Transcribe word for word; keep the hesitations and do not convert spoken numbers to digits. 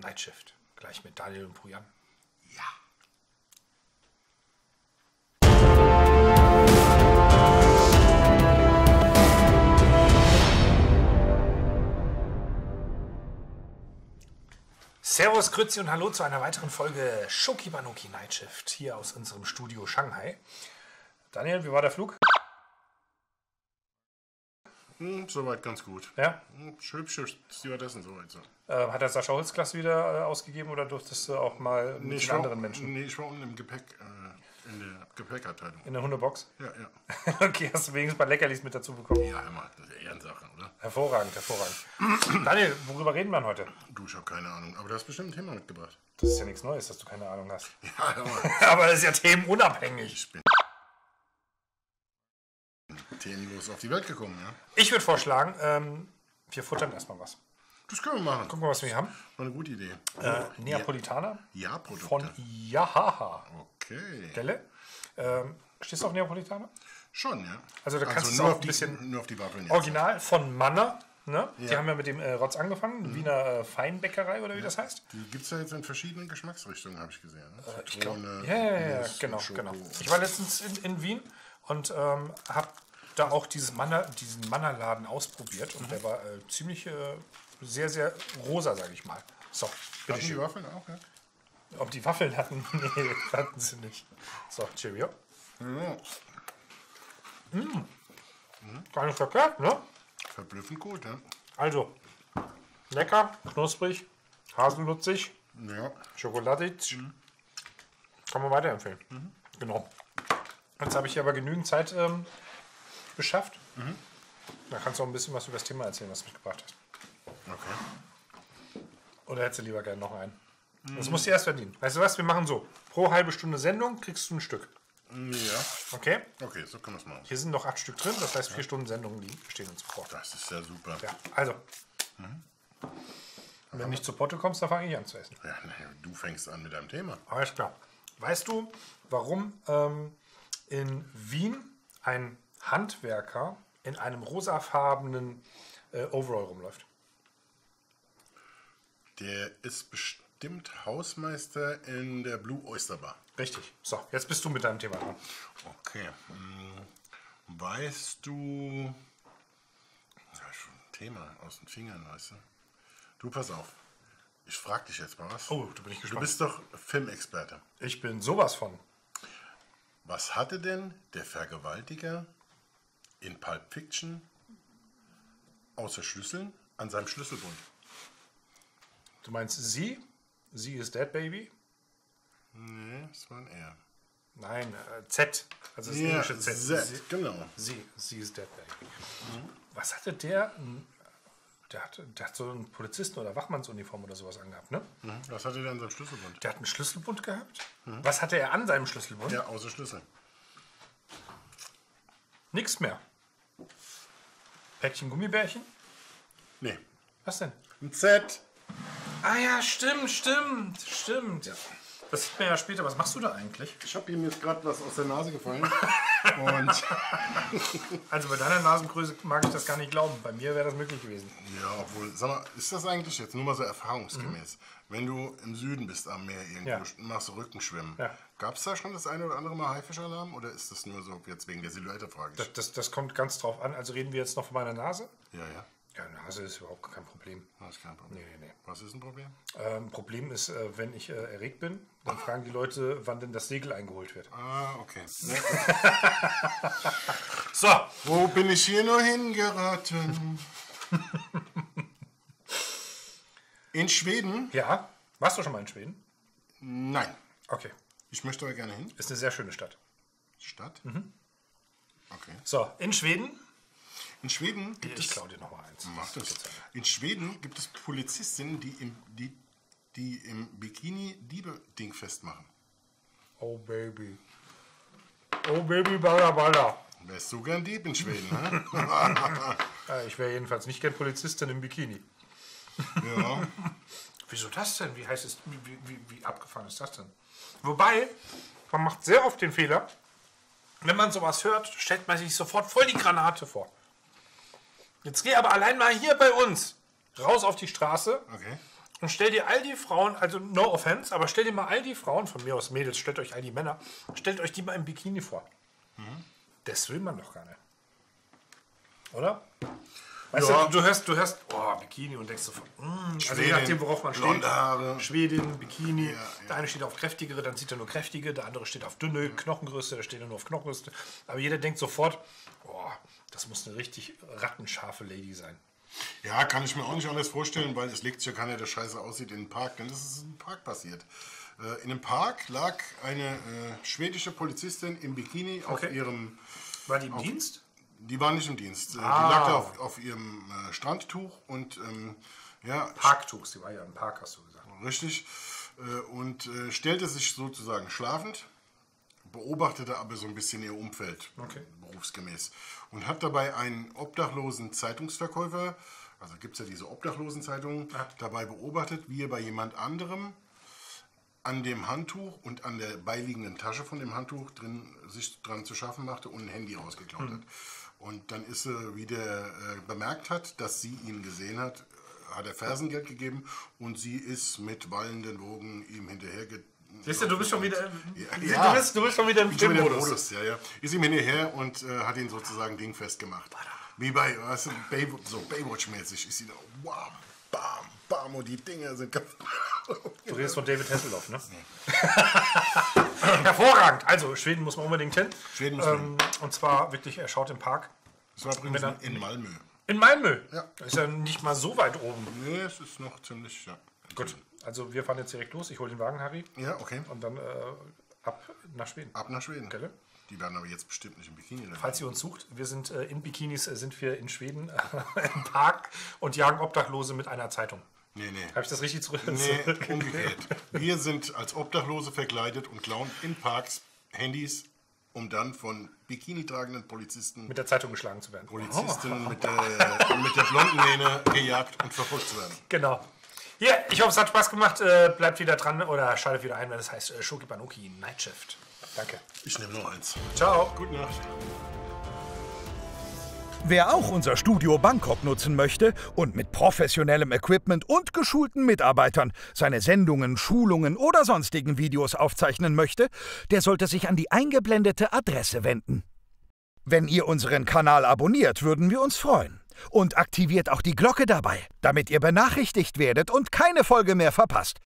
Night Shift. Gleich mit Daniel und Pujan. Ja. Servus, Grüezi und Hallo zu einer weiteren Folge Shoki Banoki Night Shift hier aus unserem Studio Shanghai. Daniel, wie war der Flug? Hm, soweit ganz gut. Ja? Hübsche Stewardessen, soweit so. Äh, hat der Sascha Holzklasse wieder äh, ausgegeben oder durftest du auch mal mit Nee, ich den war, anderen Menschen? Nee, ich war unten im Gepäck, äh, in der Gepäckabteilung. In der Hundebox? Ja, ja. Okay, hast du wenigstens ein paar Leckerlis mit dazu bekommen? Ja, immer, das ist ja Ehrensache, oder? Hervorragend, hervorragend. Daniel, worüber reden wir denn heute? Du, ich habe keine Ahnung, aber du hast bestimmt ein Thema mitgebracht. Das ist ja nichts Neues, dass du keine Ahnung hast. Ja, ja, Mann. Aber das ist ja themenunabhängig. Ich bin themenlos auf die Welt gekommen, ja? Ich würde vorschlagen, ähm, wir futtern erstmal was. Das können wir machen. Gucken wir, was wir hier haben. War eine gute Idee. Äh, Neapolitaner Ja, Produkte. von Yahaha. Okay. Delle. Ähm, stehst du auf Neapolitaner? Schon, ja. Also da kannst du es nur auch auf ein die, bisschen- Nur auf die Waffeln jetzt. Original von Manner. Ne? Die Ja. haben ja mit dem äh, Rotz angefangen. Wiener äh, Feinbäckerei oder wie das heißt. Die gibt es ja jetzt in verschiedenen Geschmacksrichtungen, habe ich gesehen. Ne? Ich glaub, Zitrone, ja, ja, ja, Nuss, genau, Schoko. genau. Ich war letztens in, in Wien und ähm, habe da auch dieses Manner, diesen Mannerladen ausprobiert. Und der war äh, ziemlich, äh, sehr, sehr rosa, sage ich mal. So, Hatten die bitteschön. Waffeln auch, ja? Ob die Waffeln hatten? Nee, hatten sie nicht. So, Cheerio. Ja. Gar nicht verkehrt, ne? Verblüffend gut, ja? Also, lecker, knusprig, haselnutzig, Ja. schokoladig. Kann man weiterempfehlen. Genau. Jetzt habe ich hier aber genügend Zeit ähm, beschafft. Da kannst du auch ein bisschen was über das Thema erzählen, was du mitgebracht hast. Okay. Oder hättest du lieber gerne noch einen? Das musst du erst verdienen. Weißt du was, wir machen so. Pro halbe Stunde Sendung kriegst du ein Stück. Ja. Okay? Okay, so können wir es machen. Hier sind noch acht Stück drin, das heißt vier Stunden Sendung liegen, stehen uns bevor. Das ist ja super. Ja, also. Wenn du nicht zu Potte kommst, dann fange ich an zu essen. Ja, nee, du fängst an mit deinem Thema. Alles klar. Weißt du, warum ähm, in Wien ein Handwerker in einem rosafarbenen äh, Overall rumläuft? Der ist bestimmt Hausmeister in der Blue Oyster Bar. Richtig. So, jetzt bist du mit deinem Thema dran. Okay. hm, Weißt du... Ja, schon ein Thema aus den Fingern, weißt du? Du, pass auf. Ich frag dich jetzt mal was. Oh, da bin ich Du gespannt. bist doch Filmexperte. Ich bin sowas von. Was hatte denn der Vergewaltiger in Pulp Fiction außer Schlüsseln an seinem Schlüsselbund? Du meinst sie? Sie ist Dead Baby? Nee, das war ein R. Nein, äh, Z. Also das Ja, englische Z. Z, Sie, genau. sie, sie ist Dead Baby. Was hatte der? Der hat, der hat so einen Polizisten- oder Wachmannsuniform oder sowas angehabt, ne? Mhm. Was hatte der an seinem Schlüsselbund? Der hat einen Schlüsselbund gehabt. Was hatte er an seinem Schlüsselbund? Ja, außer Schlüssel. Nichts mehr. Päckchen Gummibärchen? Nee, Was denn? ein Z. Ah ja, stimmt, stimmt, stimmt. Ja. Das sieht man ja später. Was machst du da eigentlich? Ich habe ihm jetzt gerade was aus der Nase gefallen. Und Also bei deiner Nasengröße mag ich das gar nicht glauben. Bei mir wäre das möglich gewesen. ja, obwohl, sag mal, ist das eigentlich jetzt nur mal so erfahrungsgemäß? Wenn du im Süden bist am Meer irgendwo, Ja. machst du Rückenschwimmen. Ja. Gab es da schon das eine oder andere Mal Haifischalarm oder ist das nur so jetzt wegen der Silhouette, frage ich? Das, das, das kommt ganz drauf an. Also reden wir jetzt noch von meiner Nase? Ja, ja, Ja, Nase ist überhaupt kein Problem. das ist kein Problem. Nee, nee, nee. Was ist ein Problem? Ähm, Problem ist, äh, wenn ich äh, erregt bin, dann fragen die Leute, wann denn das Segel eingeholt wird. Ah, okay. So, Wo bin ich hier nur hingeraten? In Schweden? ja. Warst du schon mal in Schweden? Nein. Okay. Ich möchte aber gerne hin. Ist eine sehr schöne Stadt. Stadt? Okay. So, in Schweden. In Schweden gibt Ich es. klaue dir noch mal eins. Mach das. In Schweden gibt es Polizistinnen, die im, die, die im Bikini Diebe-Ding festmachen. Oh Baby. Oh Baby, balla balla. Wärst du gern Dieb in Schweden, ne? Äh, ich wäre jedenfalls nicht gern Polizistin im Bikini. Ja. Wieso das denn? Wie heißt es? Wie, wie, wie abgefahren ist das denn? Wobei, man macht sehr oft den Fehler, wenn man sowas hört, stellt man sich sofort voll die Granate vor. Jetzt geh aber allein mal hier bei uns raus auf die Straße Okay. und stell dir all die Frauen, also no offense, aber stell dir mal all die Frauen, von mir aus Mädels, stellt euch all die Männer, stellt euch die mal im Bikini vor. Mhm. Das will man doch gar nicht. Oder? Weißt ja. du, du hörst, du hörst, oh, Bikini und denkst sofort, mm, also je nachdem, worauf man steht. Haare. Schwedin, Bikini. Ja, ja. Der eine steht auf kräftigere, dann sieht er nur kräftige, der andere steht auf dünne, Knochengröße, der steht nur auf Knochengröße. Aber jeder denkt sofort, oh, das muss eine richtig rattenscharfe Lady sein. Ja, kann ich mir auch nicht anders vorstellen, weil es legt sich ja keiner, der scheiße aussieht, in den Park. Denn das ist im Park passiert. Äh, in einem Park lag eine äh, schwedische Polizistin im Bikini okay. auf ihrem... War die im auf, Dienst? Die war nicht im Dienst. Ah. Die lag da auf, auf ihrem äh, Strandtuch und ähm, ja... Parktuch, sie war ja im Park, hast du gesagt. Richtig. Äh, und äh, stellte sich sozusagen schlafend, beobachtete aber so ein bisschen ihr Umfeld, okay. berufsgemäß. Und hat dabei einen obdachlosen Zeitungsverkäufer, also gibt es ja diese Obdachlosenzeitungen, ja. dabei beobachtet, wie er bei jemand anderem an dem Handtuch und an der beiliegenden Tasche von dem Handtuch drin sich dran zu schaffen machte und ein Handy rausgeklaut mhm. hat. Und dann ist sie, wie der äh, bemerkt hat, dass sie ihn gesehen hat, hat er Fersengeld gegeben und sie ist mit wallenden Wogen ihm hinterherge... Siehst du, du bist schon wieder, ja, du bist, du bist schon wieder im Filmmodus. Ja, ja. Ist ihm hinterher und äh, hat ihn sozusagen dingfest gemacht. Wie bei, weißt du, Bay, so Baywatch-mäßig ist sie da, wow, bam, bam, und die Dinger sind... Du redest von David Hasselhoff, ne? Hervorragend. Also, Schweden muss man unbedingt hin. Schweden muss ähm, Und zwar wirklich, er schaut im Park. Das war übrigens in, in Malmö. In Malmö? Ja. Das ist ja nicht mal so weit oben. Nee, es ist noch ziemlich, ja. Gut, also wir fahren jetzt direkt los. Ich hole den Wagen, Harry. Ja, okay. Und dann äh, ab nach Schweden. Ab nach Schweden. Okay. Die werden aber jetzt bestimmt nicht im Bikini. Falls ihr uns sucht, wir sind äh, in Bikinis, äh, sind wir in Schweden äh, im Park und jagen Obdachlose mit einer Zeitung. Nee, nee. Habe ich das richtig zurück? Nee, umgekehrt. Wir sind als Obdachlose verkleidet und klauen in Parks Handys, um dann von Bikini tragenden Polizisten... Mit der Zeitung geschlagen zu werden. Polizisten oh. mit, der, mit der blonden Mähne gejagt und verfolgt zu werden. Genau. Ja, ich hoffe, es hat Spaß gemacht. Äh, bleibt wieder dran oder schaltet wieder ein, wenn das heißt äh, Shoki Banoki Night Shift. Danke. Ich nehme noch eins. Ciao. Gute Nacht. Wer auch unser Studio Bangkok nutzen möchte und mit professionellem Equipment und geschulten Mitarbeitern seine Sendungen, Schulungen oder sonstigen Videos aufzeichnen möchte, der sollte sich an die eingeblendete Adresse wenden. Wenn ihr unseren Kanal abonniert, würden wir uns freuen. Und aktiviert auch die Glocke dabei, damit ihr benachrichtigt werdet und keine Folge mehr verpasst.